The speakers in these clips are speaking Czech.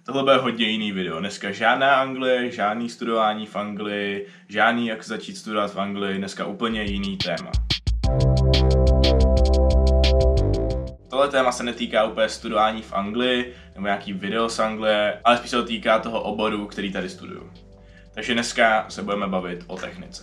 Tohle bude hodně jiný video. Dneska žádná Anglie, žádný studování v Anglii, žádný jak začít studovat v Anglii, dneska úplně jiný téma. Tohle téma se netýká úplně studování v Anglii, nebo nějaký video z Anglie, ale spíš se to týká toho oboru, který tady studuju. Takže dneska se budeme bavit o technice.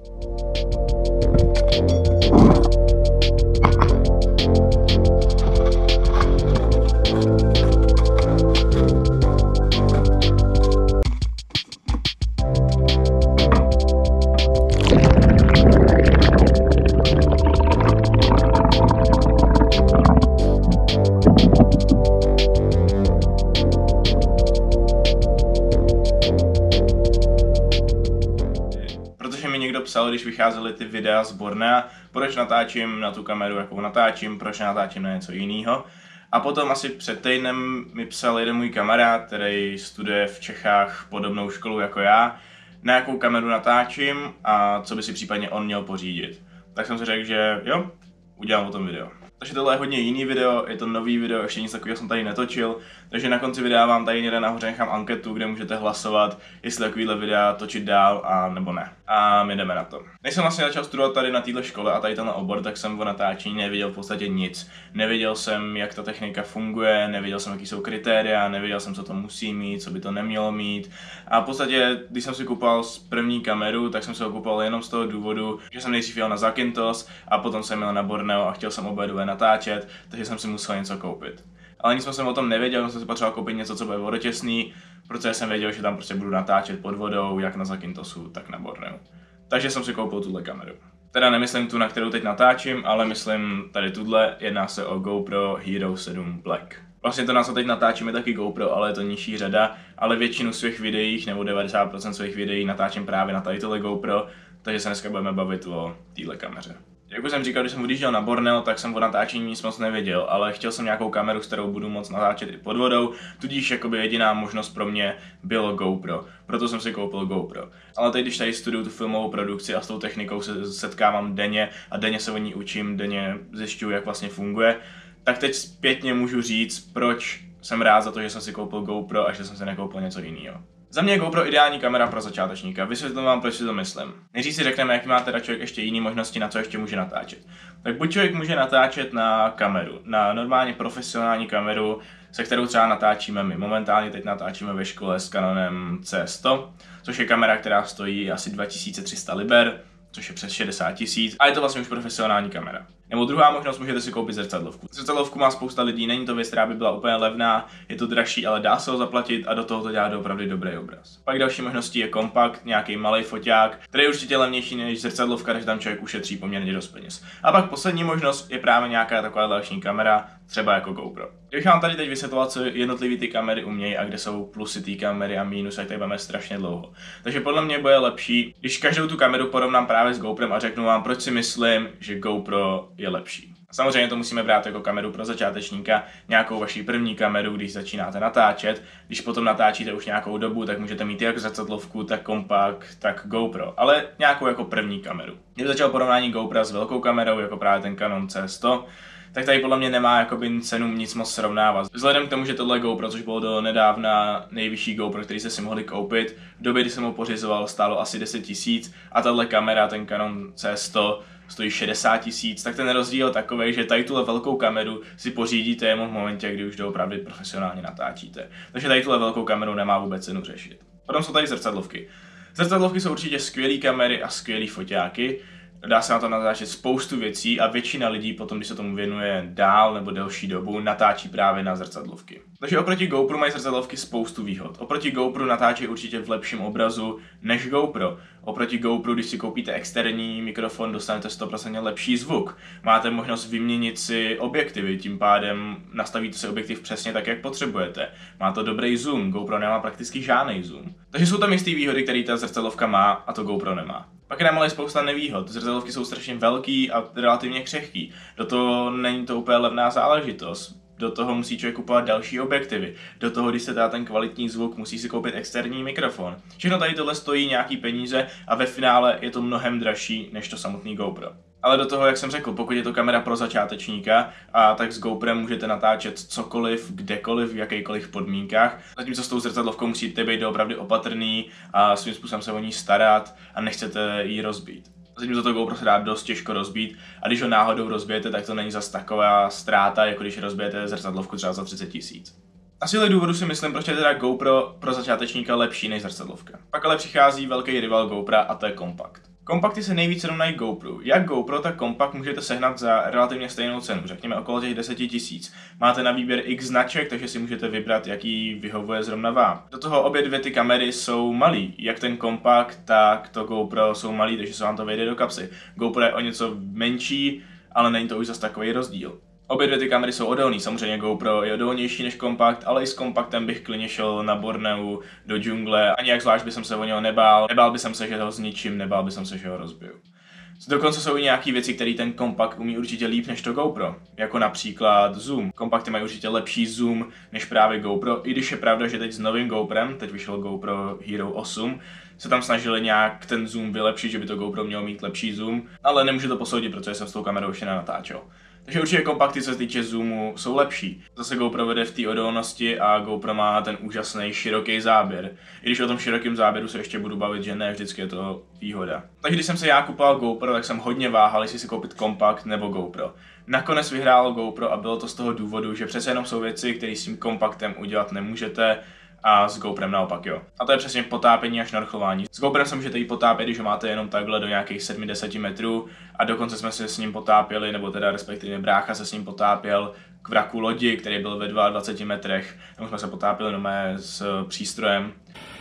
Někdo psal, když vycházely ty videa z Bornea, proč natáčím na tu kameru, jakou natáčím, proč natáčím na něco jiného. A potom asi před týdnem mi psal jeden můj kamarád, který studuje v Čechách podobnou školu jako já, na jakou kameru natáčím a co by si případně on měl pořídit. Tak jsem si řekl, že jo, udělám o tom video. Takže tohle je hodně jiný video, je to nový video, ještě nic takového jsem tady netočil, takže na konci videa vám tady někde nahoře nechám anketu, kde můžete hlasovat, jestli takovýhle videa točit dál a nebo ne. A my jdeme na to. Než jsem vlastně začal studovat tady na této škole a tady tenhle obor, tak jsem o natáčení nevěděl v podstatě nic. Nevěděl jsem, jak ta technika funguje, nevěděl jsem, jaký jsou kritéria, nevěděl jsem, co to musí mít, co by to nemělo mít. A v podstatě, když jsem si kupoval první kameru, tak jsem si ho kupoval jenom z toho důvodu, že jsem nejdřív jel na Zakynthos a potom jsem jel na Borneo a chtěl jsem obě natáčet, takže jsem si musel něco koupit. Ale nic jsem o tom nevěděl, jsem si potřeboval koupit něco, co bude vodotěsný, protože jsem věděl, že tam prostě budu natáčet pod vodou, jak na Zakynthosu, tak na Borneu. Takže jsem si koupil tuhle kameru. Teda nemyslím tu, na kterou teď natáčím, ale myslím tady tuhle, jedná se o GoPro Hero 7 Black. Vlastně to, na co teď natáčím, je taky GoPro, ale je to nižší řada, ale většinu svých videích, nebo 90% svých videí natáčím právě na tady tohle GoPro, takže se dneska budeme bavit o téhle kameře. Jak už jsem říkal, když jsem odjížděl na Borneo, tak jsem o natáčení nic moc nevěděl, ale chtěl jsem nějakou kameru, s kterou budu moc natáčet i pod vodou, tudíž jakoby jediná možnost pro mě bylo GoPro, proto jsem si koupil GoPro. Ale teď, když tady studuju tu filmovou produkci a s tou technikou se setkávám denně a denně se o ní učím, denně zjišťuju, jak vlastně funguje, tak teď zpětně můžu říct, proč jsem rád za to, že jsem si koupil GoPro a že jsem si nekoupil něco jiného. Za mě je GoPro ideální kamera pro začátečníka, vysvětlím vám, proč si to myslím. Nejdřív si řekneme, jaký má teda člověk ještě jiné možnosti, na co ještě může natáčet. Tak buď člověk může natáčet na kameru, na normálně profesionální kameru, se kterou třeba natáčíme my. Momentálně teď natáčíme ve škole s Canonem C100, což je kamera, která stojí asi 2300 liber, což je přes 60 000 a je to vlastně už profesionální kamera. Nebo druhá možnost, můžete si koupit zrcadlovku. Zrcadlovku má spousta lidí, není to věc, která by byla úplně levná, je to dražší, ale dá se ho zaplatit a do toho to dělá opravdu dobrý obraz. Pak další možností je kompakt, nějaký malý foťák, který je určitě levnější než zrcadlovka, takže tam člověk ušetří poměrně dost peněz. A pak poslední možnost je právě nějaká taková další kamera, třeba jako GoPro. Kdybych vám tady teď vysvětloval, co jednotlivé ty kamery umějí a kde jsou plusy té kamery a mínusy, tak tady budeme strašně dlouho. Takže podle mě bude lepší, když každou tu kameru porovnám právě s GoPrem a řeknu vám, proč si myslím, že GoPro je lepší. Samozřejmě to musíme brát jako kameru pro začátečníka, nějakou vaši první kameru, když začínáte natáčet. Když potom natáčíte už nějakou dobu, tak můžete mít jak zrcadlovku, tak kompakt, tak GoPro, ale nějakou jako první kameru. Když začal porovnání GoPra s velkou kamerou, jako právě ten Canon C100, tak tady podle mě nemá jakoby cenu nic moc srovnávat. Vzhledem k tomu, že tohle GoPro, což bylo do nedávna nejvyšší GoPro, který jste si mohli koupit, v době, kdy jsem ho pořizoval, stálo asi 10 000 a tahle kamera, ten Canon C100, stojí 60 000, tak ten rozdíl je takový, že tady tuhle velkou kameru si pořídíte jenom v momentě, kdy už doopravdy profesionálně natáčíte. Takže tady tuhle velkou kameru nemá vůbec cenu řešit. Potom jsou tady zrcadlovky. Zrcadlovky jsou určitě skvělé kamery a skvělé foťáky. Dá se na to natáčet spoustu věcí a většina lidí potom, když se tomu věnuje dál nebo delší dobu, natáčí právě na zrcadlovky. Takže oproti GoPro mají zrcadlovky spoustu výhod. Oproti GoPro natáčí určitě v lepším obrazu než GoPro. Oproti GoPro, když si koupíte externí mikrofon, dostanete 100% lepší zvuk. Máte možnost vyměnit si objektivy, tím pádem nastavíte si objektiv přesně tak, jak potřebujete. Má to dobrý zoom, GoPro nemá prakticky žádný zoom. Takže jsou tam jistý výhody, které ta zrcadlovka má a to GoPro nemá. Pak je tam ale spousta nevýhod. Zrcadlovky jsou strašně velký a relativně křehký. Do toho není to úplně levná záležitost. Do toho musí člověk kupovat další objektivy. Do toho, když se dá ten kvalitní zvuk, musí si koupit externí mikrofon. Všechno tady tohle stojí nějaký peníze a ve finále je to mnohem dražší než to samotný GoPro. Ale do toho, jak jsem řekl, pokud je to kamera pro začátečníka, a tak s GoPrem můžete natáčet cokoliv, kdekoliv, v jakýchkoliv podmínkách. Zatímco s tou zrcadlovkou musíte být opravdu opatrný a svým způsobem se o ní starat a nechcete ji rozbít. Zatímco to GoPro se dá dost těžko rozbít a když ho náhodou rozbijete, tak to není zas taková ztráta, jako když rozbijete zrcadlovku třeba za 30 000. Asi z důvodu si myslím, proč je teda GoPro pro začátečníka lepší než zrcadlovka. Pak ale přichází velký rival GoPra a to je kompakt. Kompakty se nejvíce rovnají GoPro. Jak GoPro, tak kompakt můžete sehnat za relativně stejnou cenu, řekněme okolo těch 10 000. Máte na výběr x značek, takže si můžete vybrat, jaký vyhovuje zrovna vám. Do toho obě dvě ty kamery jsou malý. Jak ten kompakt, tak to GoPro jsou malý, takže se vám to vejde do kapsy. GoPro je o něco menší, ale není to už zase takový rozdíl. Obě dvě ty kamery jsou odolný, samozřejmě GoPro je odolnější než kompakt, ale i s kompaktem bych klidně šel na Borneu, do džungle a nějak zvlášť bych se o něho nebál. Nebál bych se, že ho zničím, nebál bych se, že ho rozbiju. Dokonce jsou i nějaké věci, které ten kompakt umí určitě líp než to GoPro, jako například zoom. Kompakty mají určitě lepší zoom než právě GoPro, i když je pravda, že teď s novým GoPrem, teď vyšel GoPro Hero 8, se tam snažili nějak ten zoom vylepšit, že by to GoPro mělo mít lepší zoom, ale nemůžu to posoudit, protože jsem s tou kamerou ještě nenatáčel. Takže určitě kompakty, co se týče zoomu, jsou lepší. Zase GoPro vede v té odolnosti a GoPro má ten úžasný široký záběr. I když o tom širokém záběru se ještě budu bavit, že ne vždycky je to výhoda. Takže když jsem se já kupoval GoPro, tak jsem hodně váhal, jestli si koupit kompakt nebo GoPro. Nakonec vyhrálo GoPro a bylo to z toho důvodu, že přece jenom jsou věci, které s tím kompaktem udělat nemůžete, a s GoPrem naopak jo. A to je přesně potápění a šnorchlování. S GoPrem se můžete jí potápět, když ho máte jenom takhle do nějakých 7-10 metrů a dokonce jsme se s ním potápěli, nebo teda respektive brácha se s ním potápěl k vraku lodi, který byl ve 22 metrech. Tam jsme se potápěli nomé s přístrojem.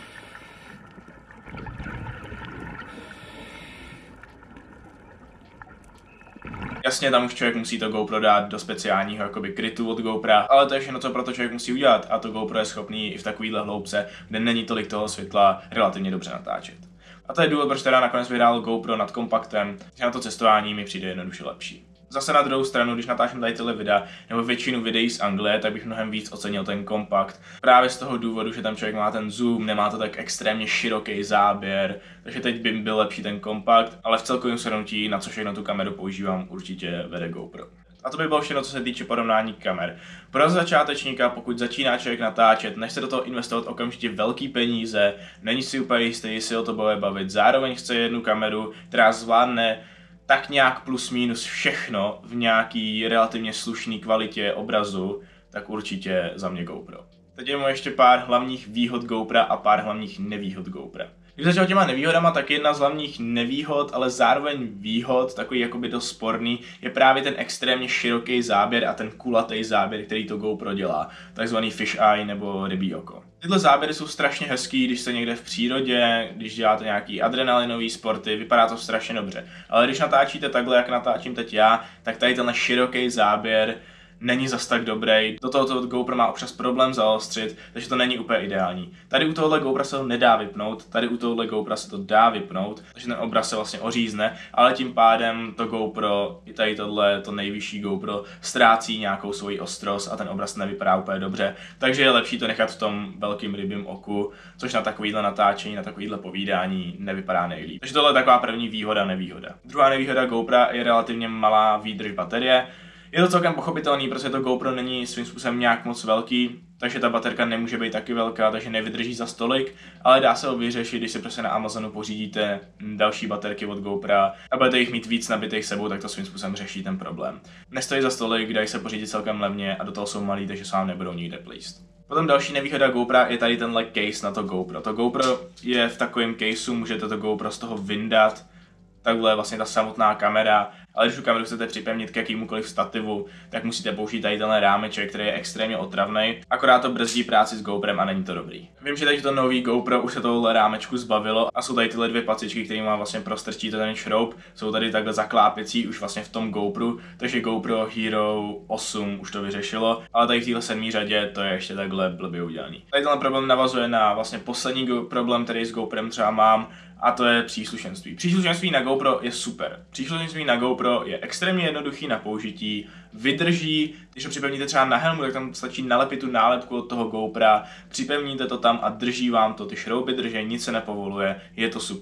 Jasně, tam už člověk musí to GoPro dát do speciálního jakoby krytu od GoPra, ale to je všechno, co pro to člověk musí udělat a to GoPro je schopný i v takovýhle hloubce, kde není tolik toho světla, relativně dobře natáčet. A to je důvod, proč teda nakonec vyhrálo GoPro nad kompaktem, že na to cestování mi přijde jednoduše lepší. Zase na druhou stranu, když natáčím tady tyhle videa, nebo většinu videí z Anglie, tak bych mnohem víc ocenil ten kompakt. Právě z toho důvodu, že tam člověk má ten zoom, nemá to tak extrémně široký záběr, takže teď by byl lepší ten kompakt, ale v celkovém shrnutí, na co všechno tu kameru používám, určitě vede GoPro. A to by bylo všechno, co se týče porovnání kamer. Pro začátečníka, pokud začíná člověk natáčet, nechce do toho investovat okamžitě velký peníze, není si úplně jistý, jestli o to bude bavit, zároveň chce jednu kameru, která zvládne tak nějak plus minus všechno v nějaký relativně slušný kvalitě obrazu, tak určitě za mě GoPro. Teď je mu ještě pár hlavních výhod GoPra a pár hlavních nevýhod GoPra. Když začal těma nevýhodama, tak jedna z hlavních nevýhod, ale zároveň výhod, takový jakoby dost sporný, je právě ten extrémně široký záběr a ten kulatý záběr, který to GoPro dělá, takzvaný fish eye nebo rybí oko. Tyhle záběry jsou strašně hezký, když jste někde v přírodě, když děláte nějaký adrenalinový sporty, vypadá to strašně dobře. Ale když natáčíte takhle, jak natáčím teď já, tak tady tenhle široký záběr není zas tak dobrý. Do tohoto GoPro má občas problém zaostřit, takže to není úplně ideální. Tady u tohohle GoPra se to nedá vypnout, tady u tohohle GoPra se to dá vypnout, takže ten obraz se vlastně ořízne, ale tím pádem to GoPro, i tady tohle, to nejvyšší GoPro, ztrácí nějakou svoji ostrost a ten obraz nevypadá úplně dobře. Takže je lepší to nechat v tom velkým rybím oku, což na takovýhle natáčení, na takovýhle povídání nevypadá nejlíp. Takže tohle je taková první výhoda, nevýhoda. Druhá nevýhoda GoPra je relativně malá výdrž baterie. Je to celkem pochopitelný, protože to GoPro není svým způsobem nějak moc velký, takže ta baterka nemůže být taky velká, takže nevydrží za stolik, ale dá se ho vyřešit, když si prostě na Amazonu pořídíte další baterky od GoPra a budete jich mít víc nabitých sebou, tak to svým způsobem řeší ten problém. Nestojí za stolik, dají se pořídit celkem levně a do toho jsou malý, takže se vám nebudou nikde plíst. Potom další nevýhoda GoPra je tady tenhle case na to GoPro. To GoPro je v takovém caseu, můžete to GoPro z toho vyndat, takhle je vlastně ta samotná kamera, ale když tu kameru chcete připevnit k jakýmukoliv stativu, tak musíte použít tady tenhle rámeček, který je extrémně otravný, akorát to brzdí práci s GoPrem a není to dobrý. Vím, že teď to nový GoPro už se tohle rámečku zbavilo a jsou tady tyhle dvě pacičky, které má vlastně prostrčí ten šroub, jsou tady takhle zaklápěcí už vlastně v tom GoPru, takže GoPro Hero 8 už to vyřešilo, ale tady v téhle 7. řadě to je ještě takhle blbě udělaný. Tady tenhle problém navazuje na vlastně poslední problém, který s GoPrem třeba mám, a to je příslušenství. Příslušenství na GoPro je super. Příslušenství na GoPro je extrémně jednoduchý na použití, vydrží, když ho připevníte třeba na helmu, tak tam stačí nalepit tu nálepku od toho GoPra, připevníte to tam a drží vám to, ty šrouby drží, nic se nepovoluje, je to super.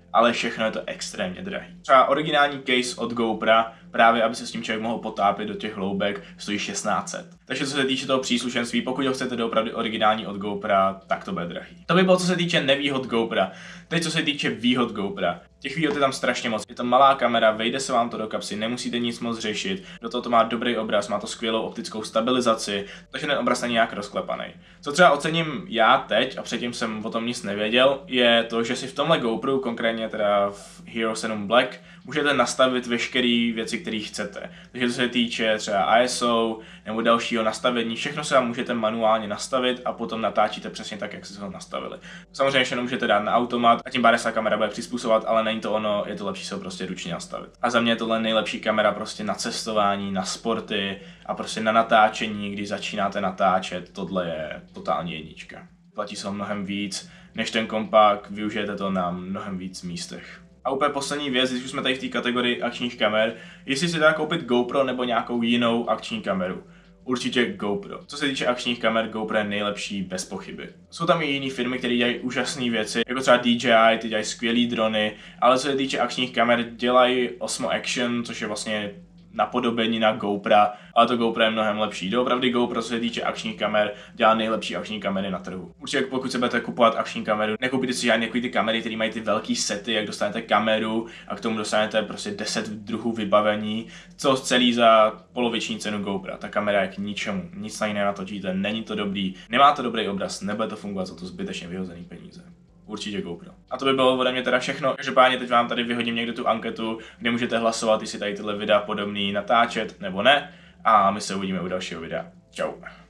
ale všechno je to extrémně drahý. Třeba originální case od GoPra, právě aby se s tím člověk mohl potápět do těch hloubek, stojí 1600. Takže co se týče toho příslušenství, pokud ho chcete doopravdy originální od GoPra, tak to bude drahý. To by bylo co se týče nevýhod GoPra. Teď co se týče výhod GoPra. Těch výhod je tam strašně moc. Je to malá kamera, vejde se vám to do kapsy, nemusíte nic moc řešit. Do toho to má dobrý obraz, má to skvělou optickou stabilizaci, takže ten obraz není nějak rozklepaný. Co třeba ocením já teď, a předtím jsem o tom nic nevěděl, je to, že si v tomhle GoPru, konkrétně teda v Hero 7 Black, můžete nastavit veškeré věci, které chcete. Takže co se týče třeba ISO nebo dalšího nastavení, všechno se vám můžete manuálně nastavit a potom natáčíte přesně tak, jak jste ho nastavili. Samozřejmě všechno můžete dát na automat a tím pádem se kamera bude přizpůsobovat, ale není to ono, je to lepší se ho prostě ručně nastavit. A za mě je tohle nejlepší kamera prostě na cestování, na sporty a prostě na natáčení, když začínáte natáčet, tohle je totální jednička. Platí se ho mnohem víc než ten kompakt, využijete to na mnohem víc místech. A úplně poslední věc, když už jsme tady v té kategorii akčních kamer, jestli si dá koupit GoPro nebo nějakou jinou akční kameru. Určitě GoPro. Co se týče akčních kamer, GoPro je nejlepší bez pochyby. Jsou tam i jiné firmy, které dělají úžasné věci, jako třeba DJI, ty dělají skvělé drony, ale co se týče akčních kamer, dělají Osmo Action, což je vlastně napodobení na GoPra, ale to GoPro je mnohem lepší. Doopravdy GoPro, co se týče akčních kamer, dělá nejlepší akční kamery na trhu. Určitě pokud se budete kupovat akční kameru, nekoupíte si žádné ty kamery, které mají ty velký sety, jak dostanete kameru a k tomu dostanete prostě 10 druhů vybavení, co celý za poloviční cenu GoPra. Ta kamera je k ničemu, nic na ní nenatočíte, není to dobrý, nemá to dobrý obraz, nebude to fungovat, za to zbytečně vyhozený peníze. Určitě GoPro. A to by bylo ode mě teda všechno. Každopádně teď vám tady vyhodím někde tu anketu, kde můžete hlasovat, jestli tady tyhle videa podobný natáčet nebo ne. A my se uvidíme u dalšího videa. Čau.